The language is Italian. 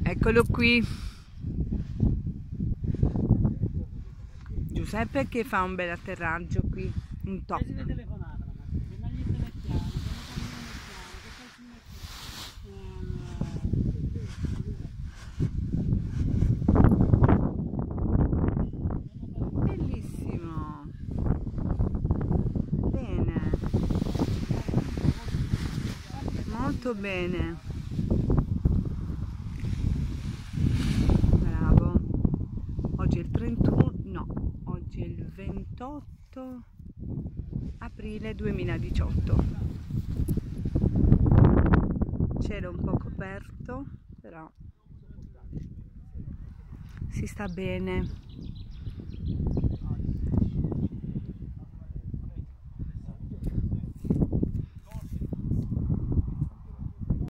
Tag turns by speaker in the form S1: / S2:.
S1: Eccolo qui, Giuseppe che fa un bel atterraggio qui, un top. Bellissimo, bene, molto bene. Oggi è il 31, no, oggi è il 28 aprile 2018. Cielo un po' coperto, però si sta bene.